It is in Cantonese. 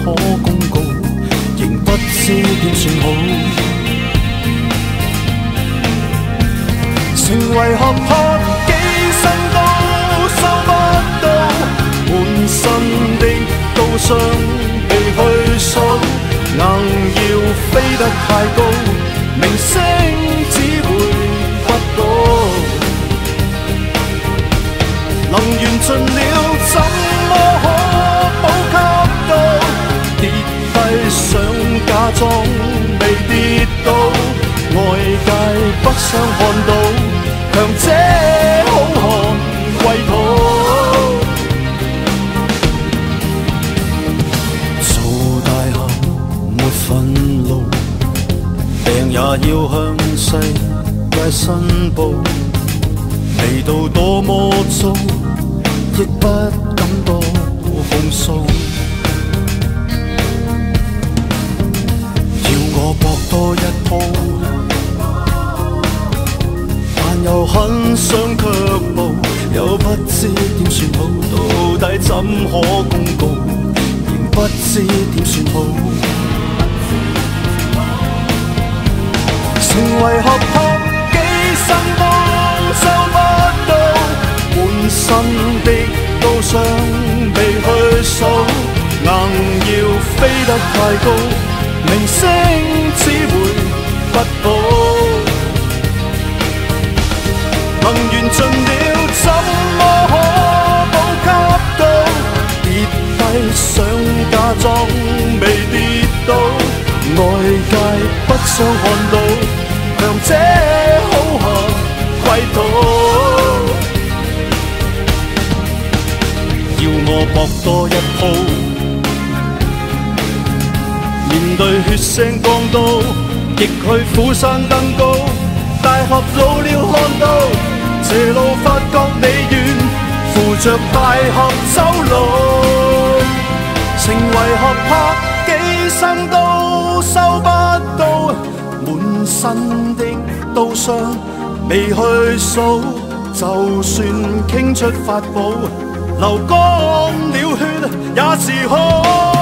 可公告，仍不知點算好。成為合拍，幾生都收不到，滿身的刀傷未去數，硬要飛得太高，明星只會不到。能緣盡了，怎麼可補給到？跌低想假裝未跌倒，外界不想看到，強者好漢歸土。做大後沒憤怒，病也要向世界申報，味道多麼糟，亦不敢多控訴。要我搏多一鋪，但又很想卻步，又不知點算好，到底怎可公告，仍不知點算好。成為合拍，幾生都收不到，滿身的刀傷未去數，硬要飛得太高，明星只會不保。能緣盡了，怎麼可補給到？跌低想假裝未跌倒，外界不想看到，強者好漢歸土。要我搏多一鋪，面對血腥鋼刀，亦去虎山登高。大俠老了看到，斜路發覺你遠，扶着大俠走路。成為合拍，幾生都收不到，滿身的刀傷未去數，就算傾出法寶，流乾了血也是好。